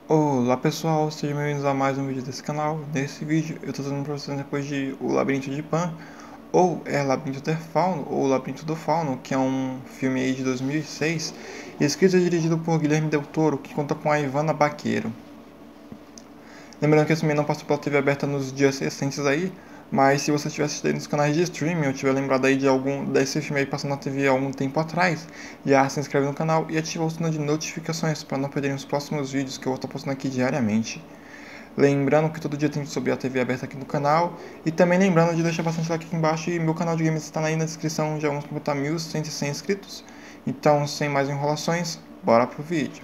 Olá pessoal, sejam bem-vindos a mais um vídeo desse canal. Nesse vídeo eu estou trazendo para vocês depois de O Labirinto de Pan, ou Labirinto do Fauno, ou Labirinto do Fauno, que é um filme aí de 2006, escrito e dirigido por Guilherme Del Toro, que conta com a Ivana Baquero. Lembrando que esse filme não passou pela TV aberta nos dias recentes aí, mas se você estiver assistindo nos canais de streaming ou tiver lembrado aí de algum desse filme aí passando na TV há algum tempo atrás, já se inscreve no canal e ativa o sino de notificações para não perderem os próximos vídeos que eu vou estar postando aqui diariamente. Lembrando que todo dia tem sobre a TV aberta aqui no canal, e também lembrando de deixar bastante like aqui embaixo, e meu canal de games está aí na descrição, já vamos completar 1.100 inscritos. Então, sem mais enrolações, bora pro vídeo.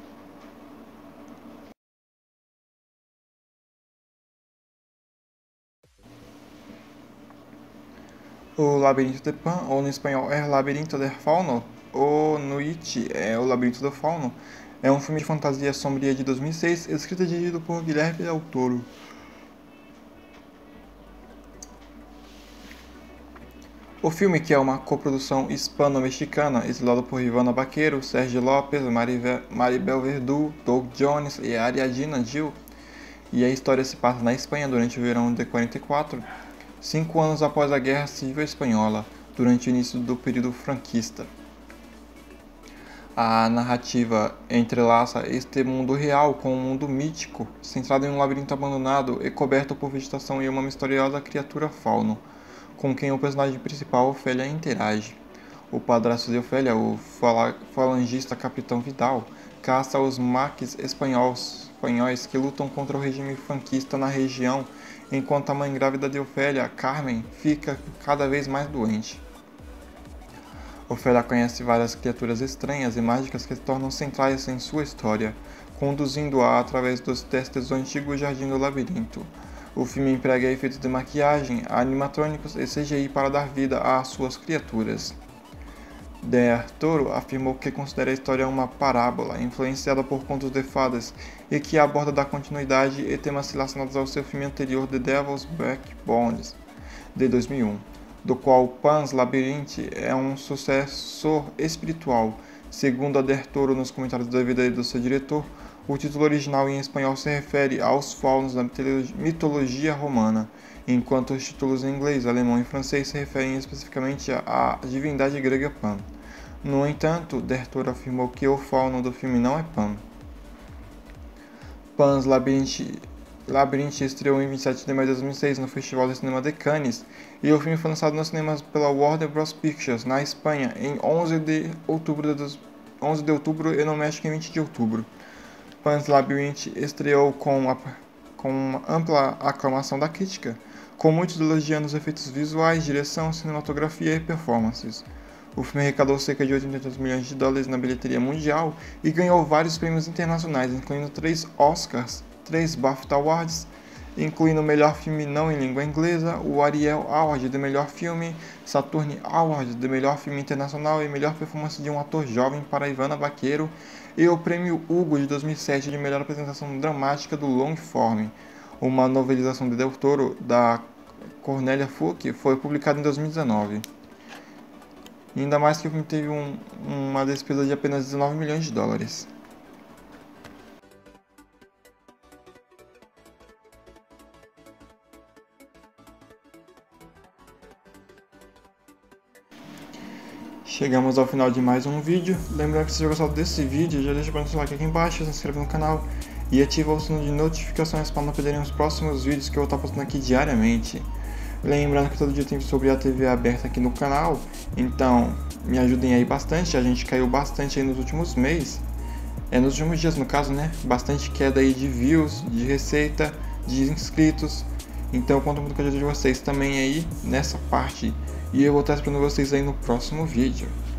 O Labirinto de Pan, ou no espanhol é Labirinto del Fauno, ou no It é O Labirinto do Fauno, é um filme de fantasia sombria de 2006, escrito e dirigido por Guilherme Del Toro. O filme, que é uma coprodução hispano-mexicana, estrelado por Ivana Baquero, Sérgio Lopes, Maribel Verdú, Doug Jones e Ariadna Gil, e a história se passa na Espanha durante o verão de 44, 5 anos após a Guerra Civil Espanhola, durante o início do período franquista. A narrativa entrelaça este mundo real com um mundo mítico, centrado em um labirinto abandonado e coberto por vegetação e uma misteriosa criatura fauno, com quem o personagem principal, Ofélia, interage. O padrasto de Ofélia, o falangista Capitão Vidal, caça os maquis espanhóis que lutam contra o regime franquista na região, enquanto a mãe grávida de Ofélia, Carmen, fica cada vez mais doente. Ofélia conhece várias criaturas estranhas e mágicas que se tornam centrais em sua história, conduzindo-a através dos testes do antigo Jardim do Labirinto. O filme emprega efeitos de maquiagem, animatrônicos e CGI para dar vida às suas criaturas. Del Toro afirmou que considera a história uma parábola, influenciada por contos de fadas, e que aborda da continuidade e temas relacionados ao seu filme anterior The Devil's Backbone, de 2001, do qual Pan's Labyrinth é um sucessor espiritual. Segundo a Del Toro nos comentários da vida do seu diretor, o título original em espanhol se refere aos faunos da mitologia romana, enquanto os títulos em inglês, alemão e francês se referem especificamente à divindade grega Pan. No entanto, Del Toro afirmou que o fauno do filme não é Pan. Pan's Labyrinth estreou em 27 de maio de 2006 no Festival de Cinema de Cannes, e o filme foi lançado nos cinemas pela Warner Bros. Pictures, na Espanha, em 11 de outubro e no México em 20 de outubro. Pan's Labyrinth estreou com uma ampla aclamação da crítica, com muitos elogiando os efeitos visuais, direção, cinematografia e performances. O filme arrecadou cerca de 82 milhões de dólares na bilheteria mundial e ganhou vários prêmios internacionais, incluindo 3 Oscars, 3 BAFTA Awards, incluindo o melhor filme não em língua inglesa, o Ariel Award de melhor filme, Saturn Award de melhor filme internacional e melhor performance de um ator jovem para Ivana Baquero, e o prêmio Hugo de 2007 de melhor apresentação dramática do long form. Uma novelização de Del Toro, da Cornélia Funke, foi publicada em 2019. Ainda mais que o filme teve uma despesa de apenas 19 milhões de dólares. Chegamos ao final de mais um vídeo. Lembrando que se você gostou desse vídeo, já deixa o like aqui embaixo, se inscreve no canal e ativa o sino de notificações para não perderem os próximos vídeos que eu vou estar postando aqui diariamente. Lembrando que todo dia tem sobre a TV aberta aqui no canal, então me ajudem aí bastante. A gente caiu bastante aí nos últimos meses, nos últimos dias no caso, né? Bastante queda aí de views, de receita, de inscritos. Então eu conto muito com a ajuda de vocês também aí nessa parte. E eu vou estar esperando vocês aí no próximo vídeo.